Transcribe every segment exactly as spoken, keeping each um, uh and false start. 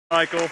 Michael.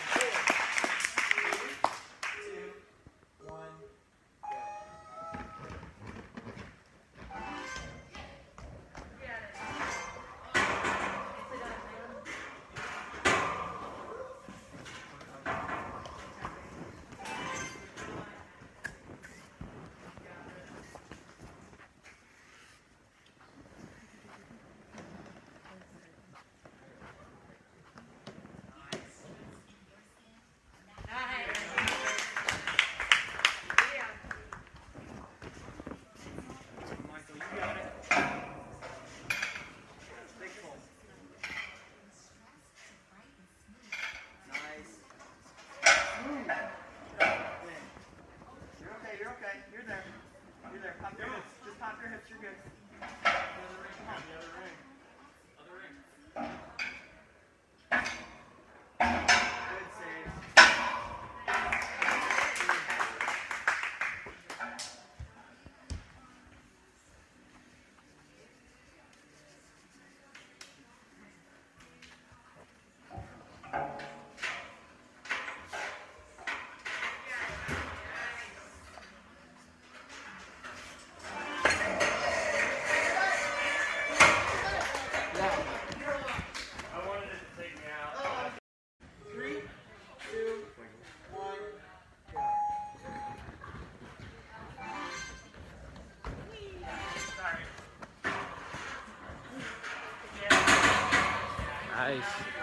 Nice.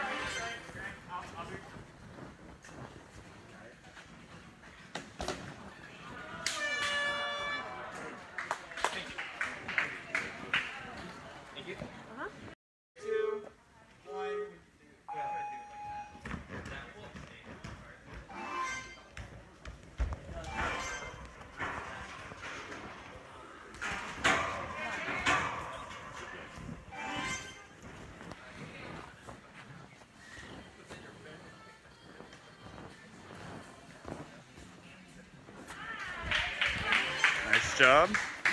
Thank you. Uh-huh. Two, one, go. Nice job.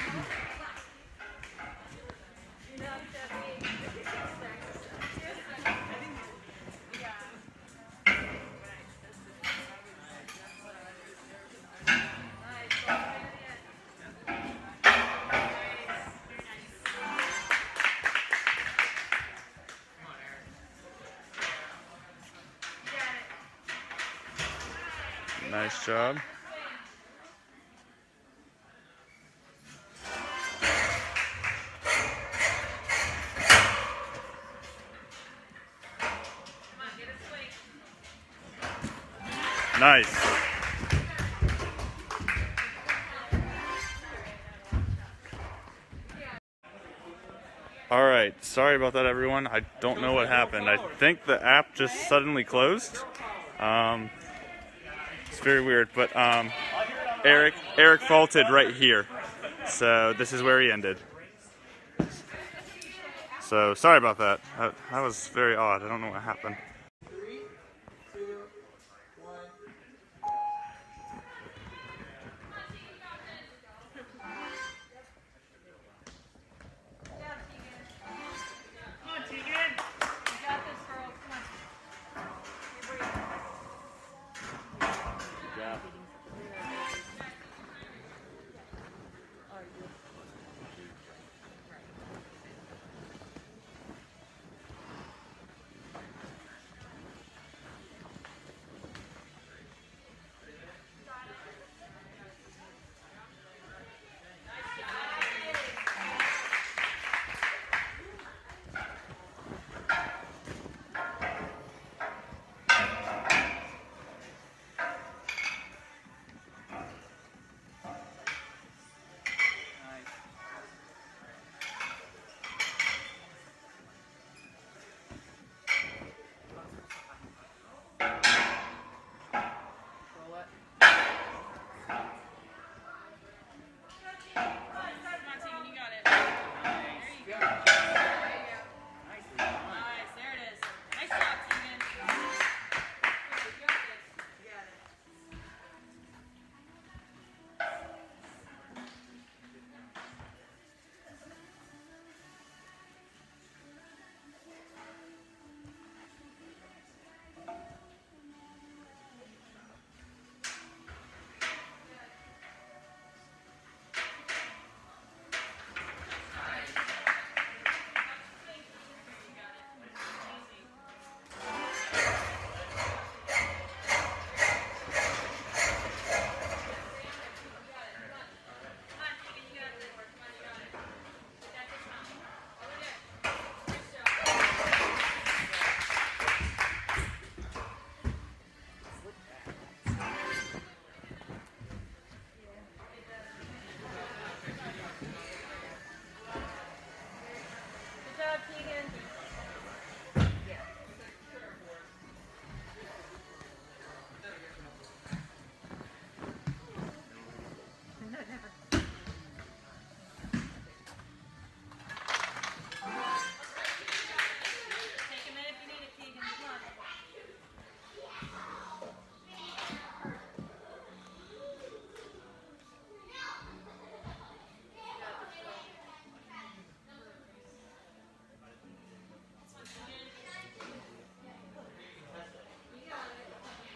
Nice job. Nice. All right, sorry about that, everyone. I don't know what happened. I think the app just suddenly closed. Um, it's very weird, but um, Eric, Eric faulted right here. So this is where he ended. So sorry about that. That, that was very odd. I don't know what happened. Three, two, one. Come on, Tegan. You got this, girl. Come on. Good job.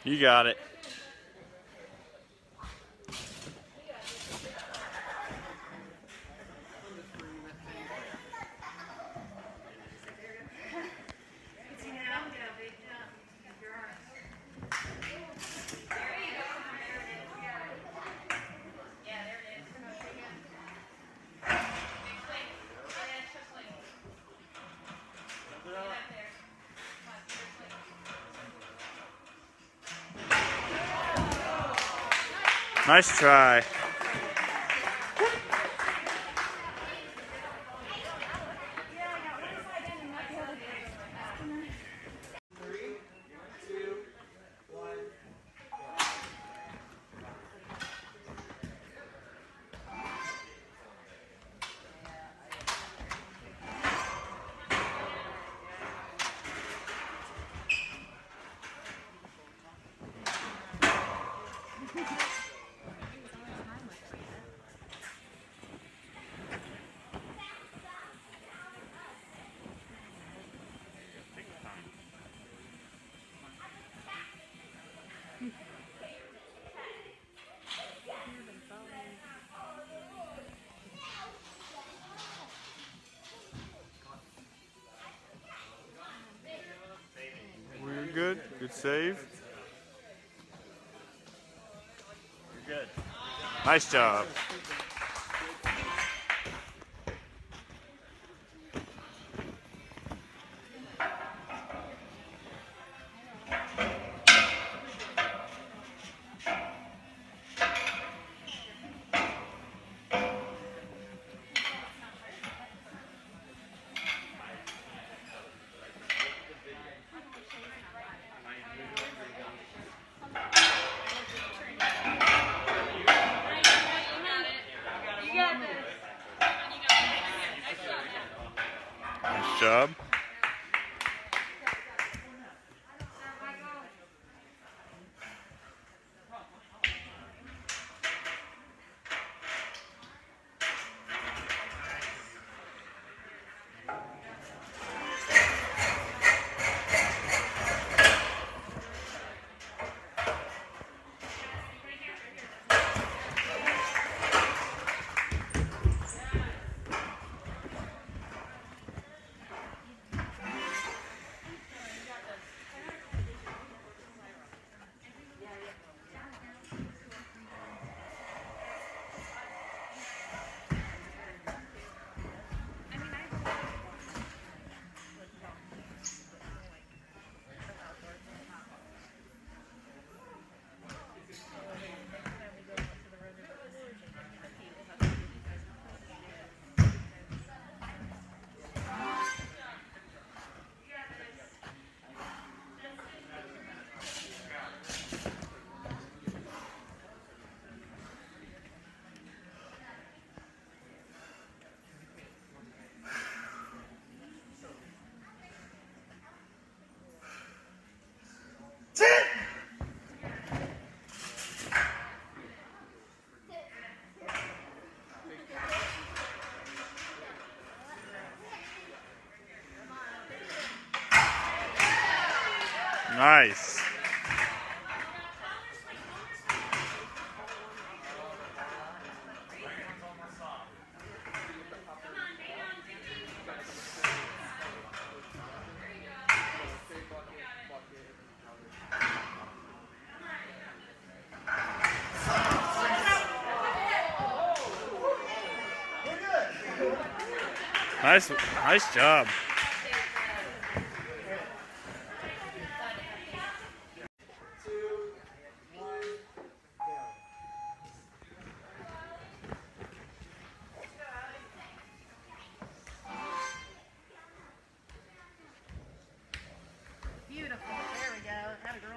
You got it. Nice try. Three, two, one, go. We're good. Good save. You're good. Nice job. Nice job. Nice. Nice, nice job. Beautiful. There we go. Atta girl.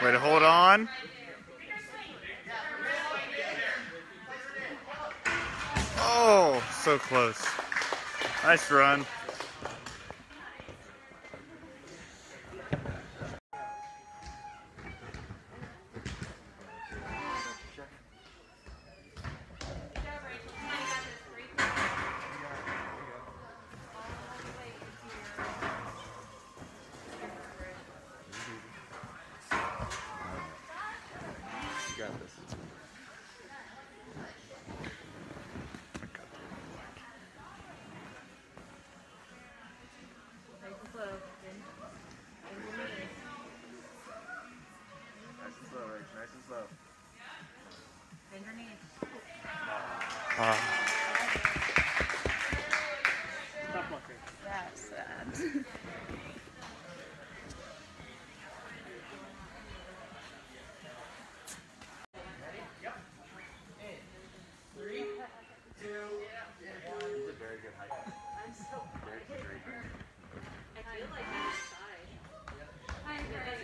Way to hold on. Oh, so close. Nice run. Uh, That's sad. Three, two, one. He's a very good hiker. I'm so Very, very good. I feel like I'm inside. I'm ready.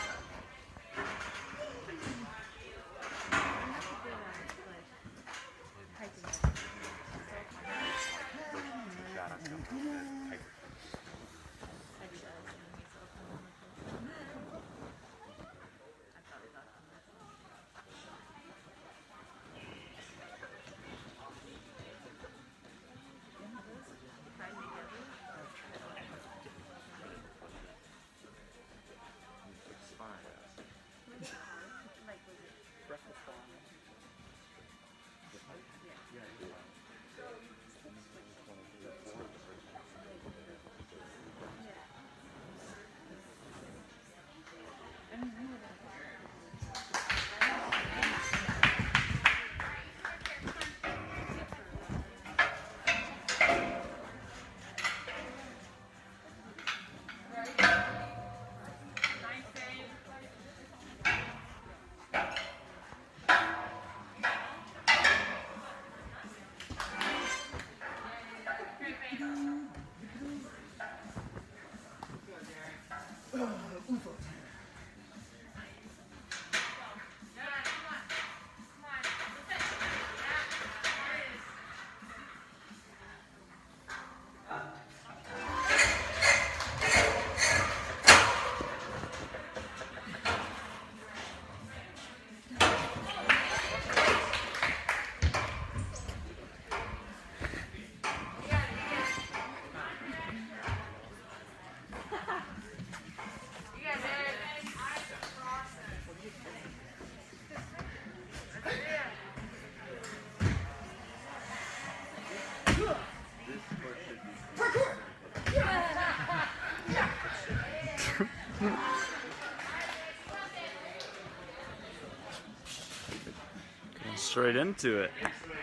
Straight into it.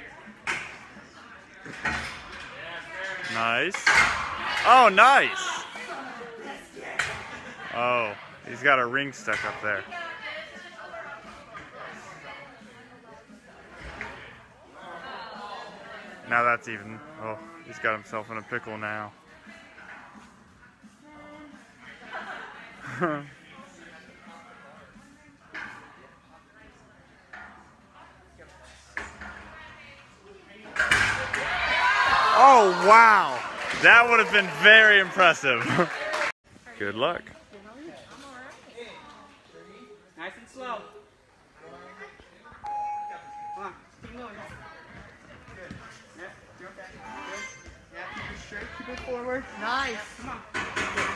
Nice. Oh, nice. Oh, he's got a ring stuck up there. Now that's even. Oh, he's got himself in a pickle now. Oh, wow. That would have been very impressive. Good luck. Nice and slow. Come on, keep moving. Yep, you're okay. Good. Yeah, keep it straight, keep it forward. Nice. Come on. Yeah,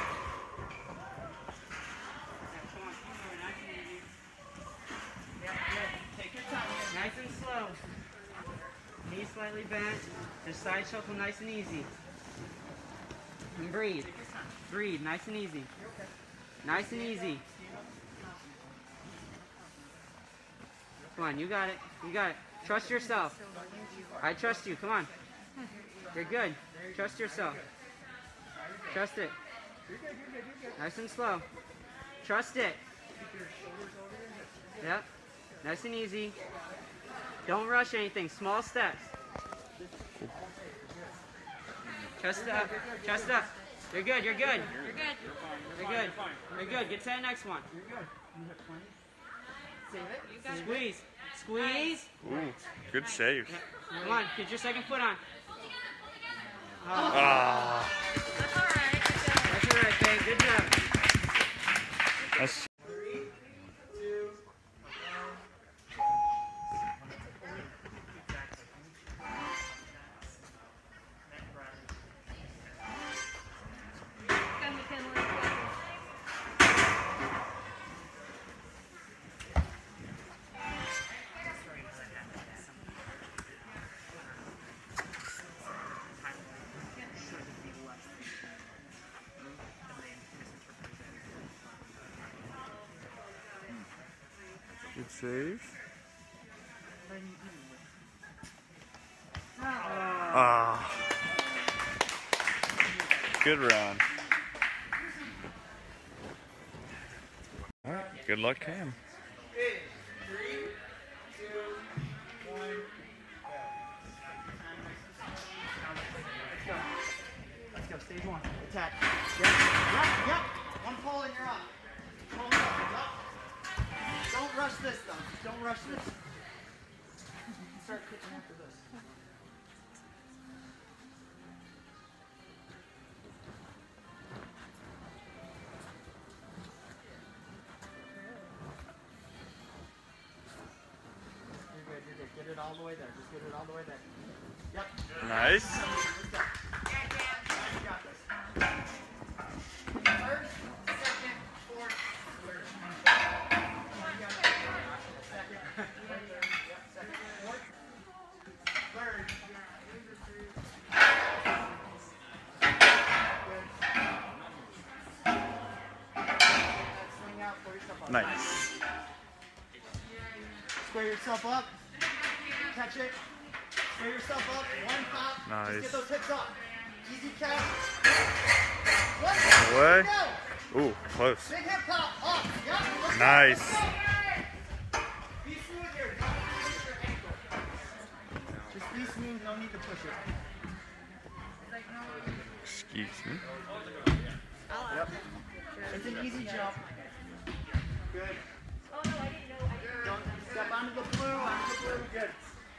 come on, keep moving. Nice and easy. Yeah, good. Take your time. Nice and slow. Knees slightly bent. Just side shuffle nice and easy. And breathe. Breathe, nice and easy. Nice and easy. Come on, you got it. You got it. Trust yourself. I trust you. Come on. You're good. Trust yourself. Trust it. Nice and slow. Trust it. Yep. Nice and easy. Don't rush anything. Small steps. Trust up. Trust up. You're good. You're good. You're good. You're good. You're good. Get to that next one. Save it. Squeeze. Squeeze. Ooh, good save. Come on, get your second foot on. Oh. Ah. That's all right. That's all right, babe. Good job. That's Three, two, Go, McKinley. good save. Ah. Good run. All right. Good luck, Cam. finish. Three, two, one, go. Let's go. Stage one. Attack. Yep. Yep. Yep. One pull and you're up. Pull it up. Yep. Don't rush this though. Don't rush this. You can start pitching after this. You're good. You're good. Get it all the way there. Just get it all the way there. Yep. Nice. Let's go. You got this. First, second, fourth, third. You got it. Second. Yep, second, fourth, third. Good. Swing out, pull yourself up. Nice. Square yourself up. Catch it. Square yourself up. One pop. Nice. Just get those hips up. Easy catch. Away. Go. Ooh, close. Big hip pop. Up. Yep. Let's go. Nice. Let's go. Be smooth here. Don't push your ankle. Just be smooth. No need to push it. Excuse me. Yep. It's an easy jump. Good. Oh, no, I didn't know. I didn't know. Don't step onto the blue. Onto the blue. Good.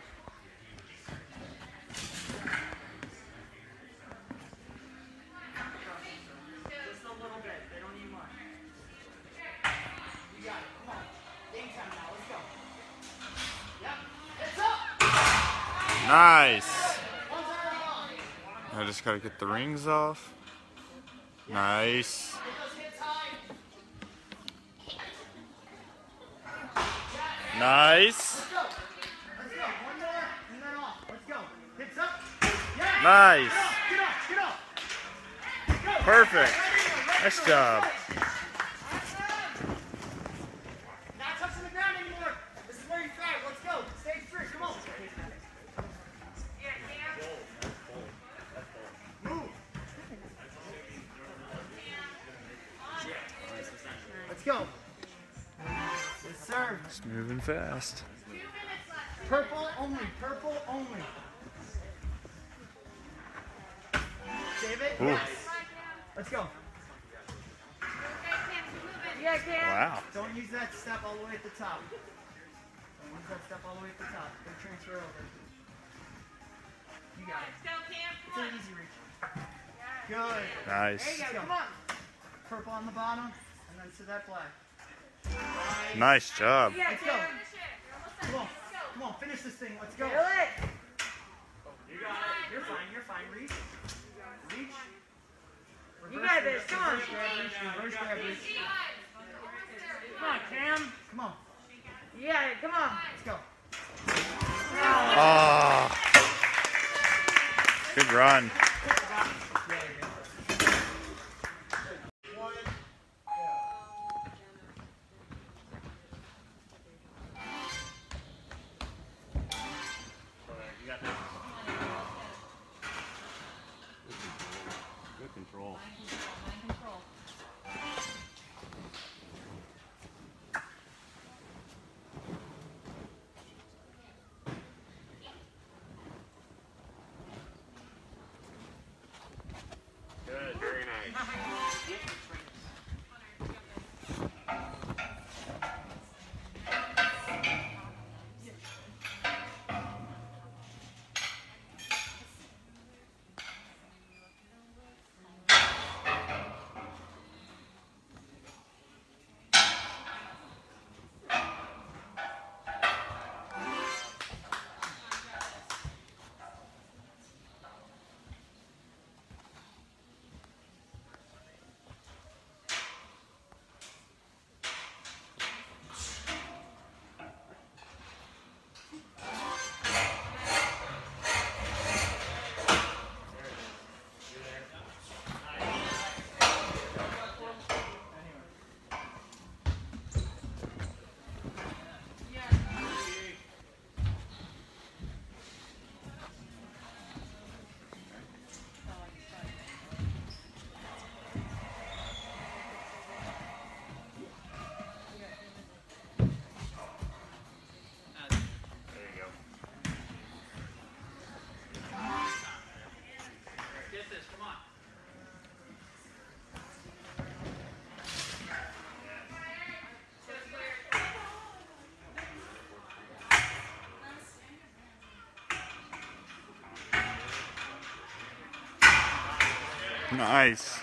Just a little bit. They don't need much. You got it. Come on. Game time now. Let's go. Yep. It's up. Nice. One's already on. I just gotta get the rings off. Nice. Get those hips high. Nice. Let's go. Let's go. One more and then off. Let's go. Hips up. Yeah. Nice. Get up. Get up. Get up. Go. Perfect. Right here, right Nice here. job. Not touching the ground anymore. This is where you thrive. Let's go. Stage three. Come on. Move. Let's go. Yes, sir. It's moving fast. Purple only. Purple only. Save it. Ooh. Yes. Let's go. Yeah, Cam. Wow. Don't use that step all the way at the top. Don't use that step all the way at the top. Go transfer over. You got it. Let's go, Cam. It's Come an on. easy reach. Good. Nice. There you go. Come on. Purple on the bottom, and then to that black. Nice. Nice job. Yeah, Let's go. Cam. Finish it. You're almost done. Come on. Let's go. Come on. Finish this thing. Let's go. Do it. You got it. You're fine. You're fine. Reach. Reach. You got this. Come on. Reverse grab reach. Reverse grab reach. Come on, Cam. Come on. You got it. Come on. Let's go. Ah. Good run. one, go. You got this. Good control. Nice.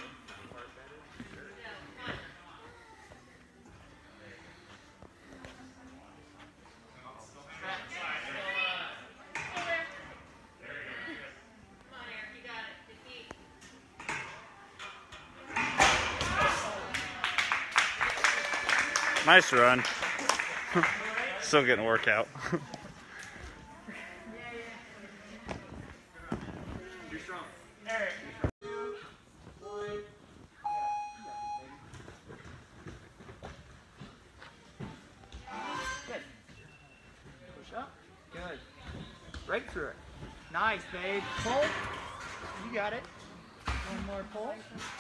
Nice run. Still getting a workout. You're strong. Good. Push up. Good. Right through it. Nice, babe. Pull. You got it. One more pull.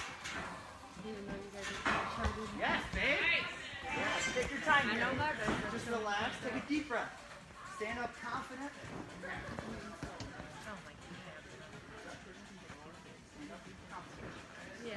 Yes, babe. Yes, take your time here. Just relax. Take a deep breath. Stand up confident. Yeah.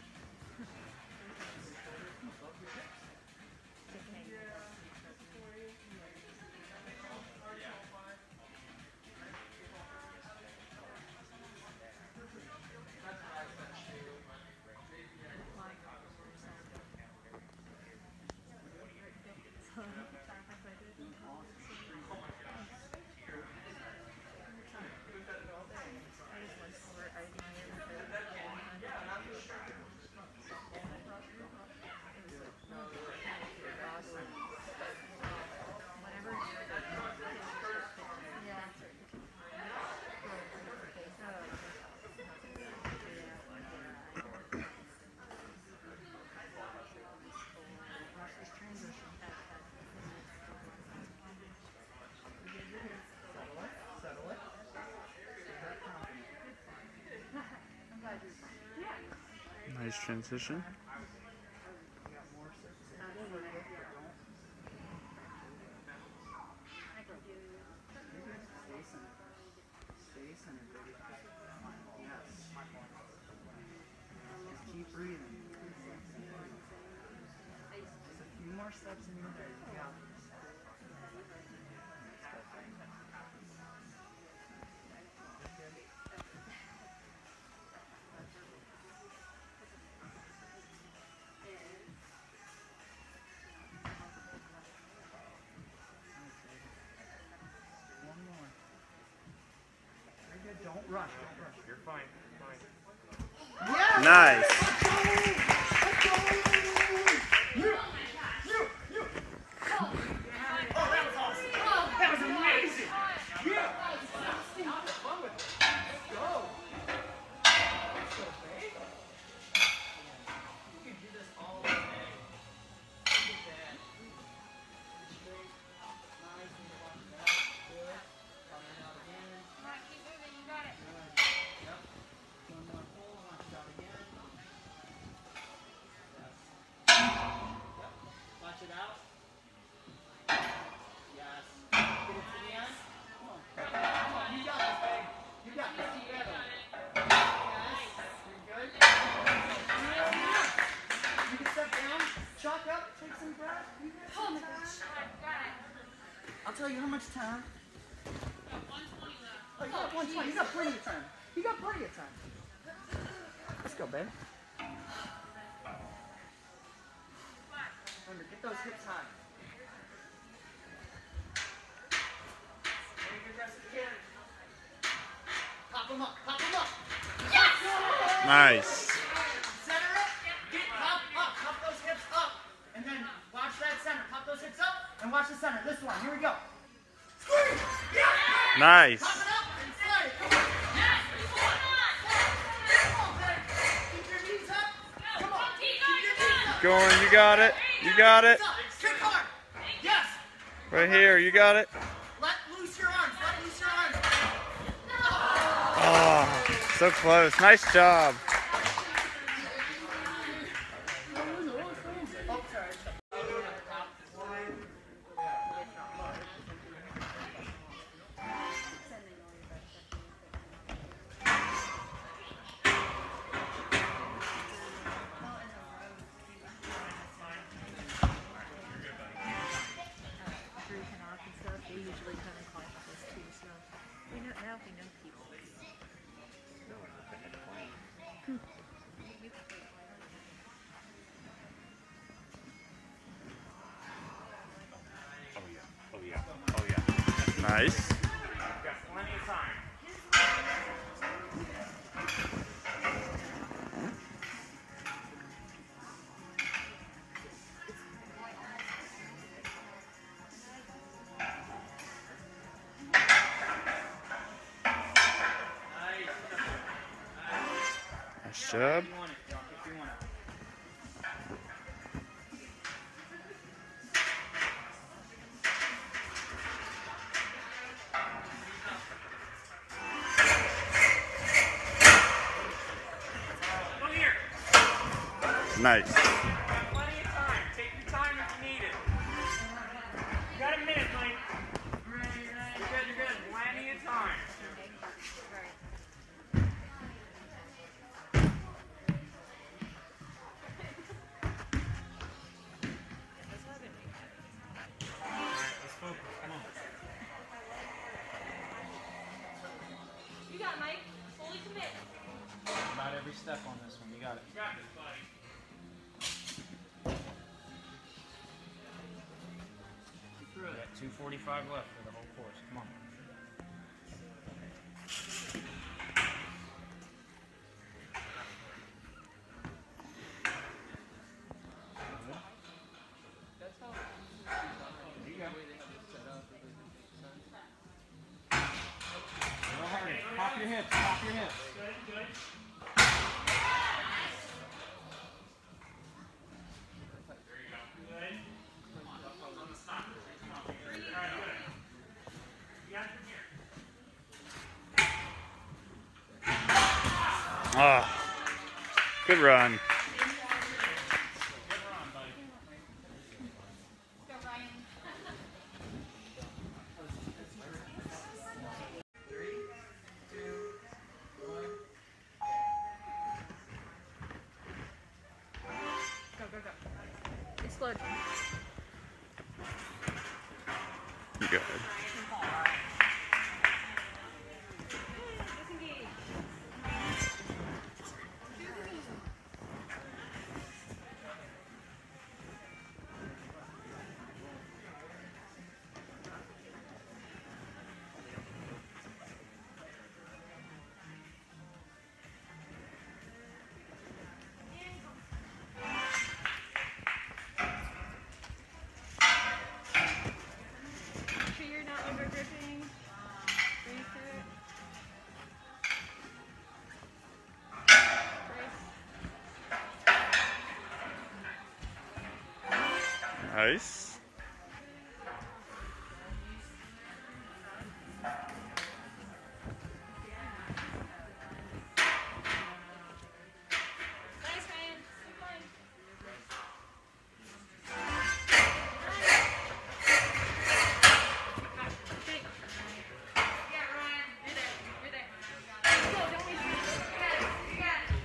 Settle it. Nice transition. Stay centered, baby. Yes. Just keep breathing. Just a few more steps in your head. You got this. One more. Very good. Don't rush. Don't rush. You're fine. You're fine. Yes! Nice. Let's go! You! You! You! Oh, that was awesome! That was amazing! Yeah! Have fun with it. Let's go! Let's go, babe. You can do this all day. Look at that. Straight. Nice. And watch that. Good. Coming out again. Come on, keep moving. You got it. Good. Yep. One more pull. Watch out again. Yes. Yep. Watch it out. Yes. Get it to the end. Come on. Come on. You got this, babe. You got this. You got it. Yes. You're good. Yeah. You can step down. Chalk up. Take some breath. You got Oh some my time. gosh. Got it. I'll tell you how much time. Oh, you got one twenty. You got plenty of time. You got plenty of time. Let's go, babe. Remember, get those hips high. Very good rest of the carry. Pop them up. Pop them up. Nice. Center it. Get pop up. Pop those hips up. And then watch that center. Pop those hips up and watch the center. This one. Here we go. Squeeze. Yeah. Nice. Pop it up and slide it. Come on. Yes. Come on, babe. Keep your knees up. Come on. Keep your knees up. Going, you got it. You got it. Kick hard. Yes. Right here, you got it. Let loose your arms. Let loose your arms. Oh, so close. Nice job. Oh, sorry. Drew can off and stuff. They usually come and climb with us too. So we know now. We know people. No, we're not putting it away. Nice. Got plenty of time. Nice job. You want it, Jock, if you want it. Go here. Nice. Plenty of time. Take your time if you need it. You got a minute, Mike. You're good, you're good. Plenty of time. Let's focus. Come on. You got it, Mike. Fully commit. About every step on this one. You got it. You got this, buddy. We got two forty-five left for the whole course. Come on. There you go. No hurry. Pop your hips. Pop your hips. Good, good. Ah, good run. Go, Ryan. Go, go, go. Explode. You got it. Disengage. Make sure you're not over gripping. Breathe through it. Brace. Nice. Nice, Ryan. Keep going. Okay. Yeah, Ryan. You're there. You're there. Let's go. Don't waste it. You got it. You got it.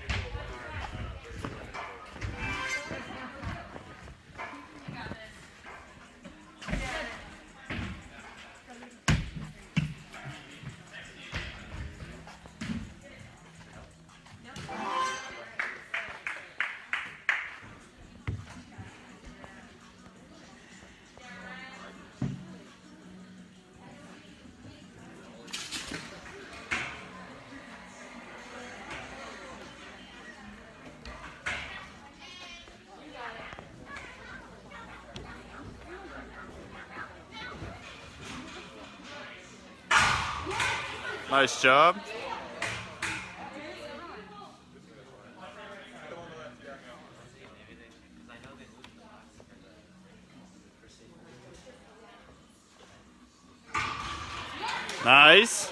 You got this. Nice job. Nice.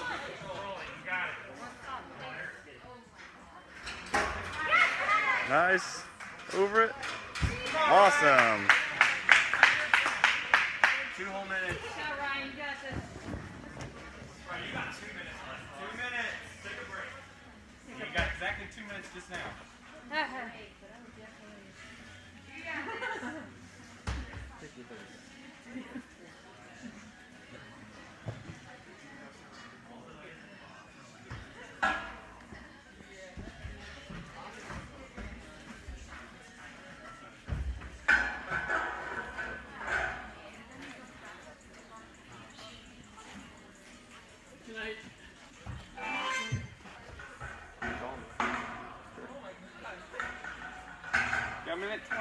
Nice. Over it. Awesome. Two whole minutes. Go, Ryan. You got this. Right, you got two minutes left. Two minutes. Take a break. You got exactly two minutes just now.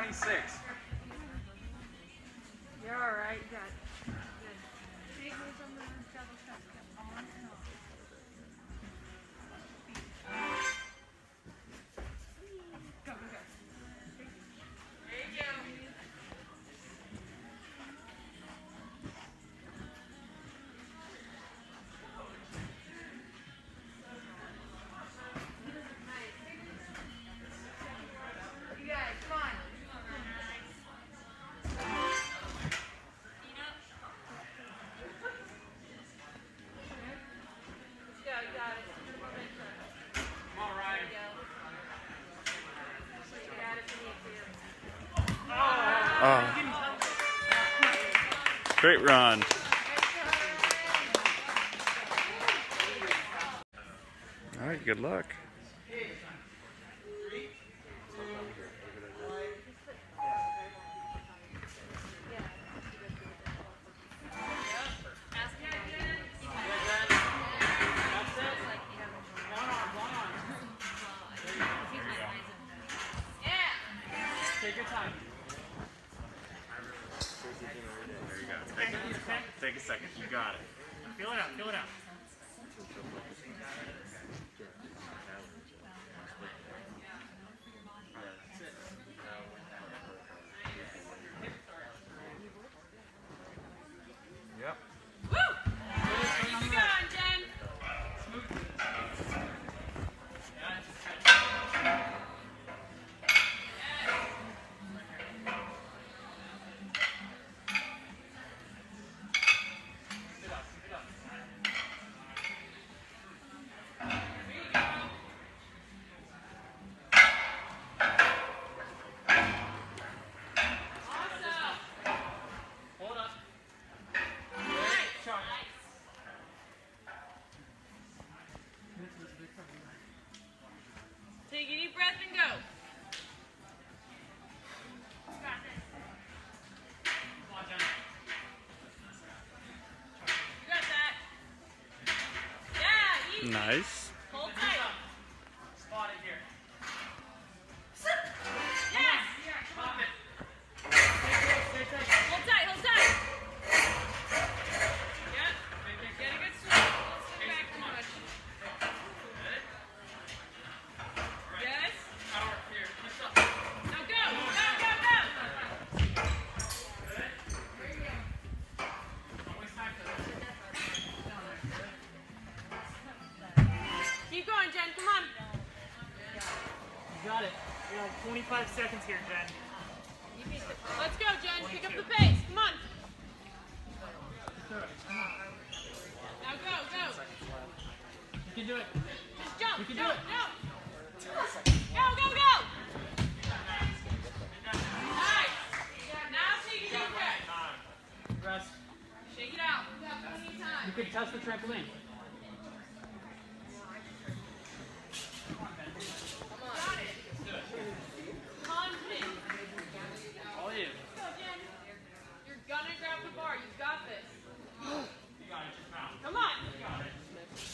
twenty-six. You're all right. You got it. Good. Take those on the double shot. On and off. Go, go, go. There you go. You guys, come on. Let's go, you got it. Come on, Ryan. There you go. You got it if you need to. Oh. Great run. All right, good luck. Take your time. There you go. Take, take a second. You got it. Feel it out, feel it out. Yep. Woo! Keep it going, Jen. Hold up. Take a deep breath and go. You got that. Yeah, easy. Nice. Hold tight. Spot it here. Yes. Pop it. Hold tight, hold tight. Yep. Get a good swing. Don't swing back too much. Yes. Power here. Lift up. Now go. Go, go, go. Don't waste time for this. Keep going, Jen. Come on. You got it. We have twenty-five seconds here, Jen. Let's go, Jen. Pick up the pace. Come on. Now go, go. You can do it. Just jump. You can do jump, it. jump. Go, go, go. Nice. Now take a deep breath. Rest. Shake it out. You got plenty of You time. can touch the trampoline. Got it. Confident. All you. Go, Jen. You're gonna grab the bar. You got this. You got it. Just mount. Come on. You got it.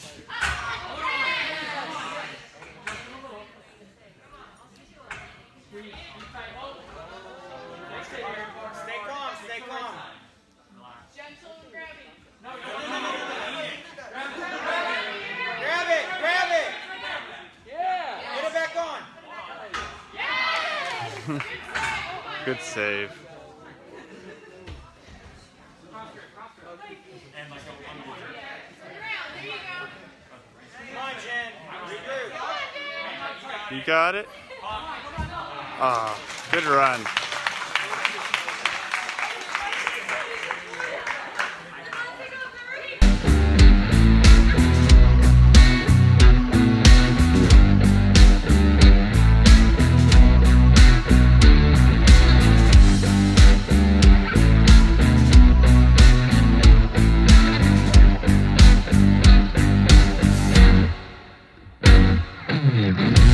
Squeeze. Squeeze tight. Hold. Next it here. Stay calm, stay calm. Gentle and grabbing. No, no, no, no, no, no. Grab it. Grab it, grab it. Yeah. Get it back on. Good save. And like a one more. Around. There you go. Come on, Jen. Regroup. You got it? Ah, good run. Mm-hmm.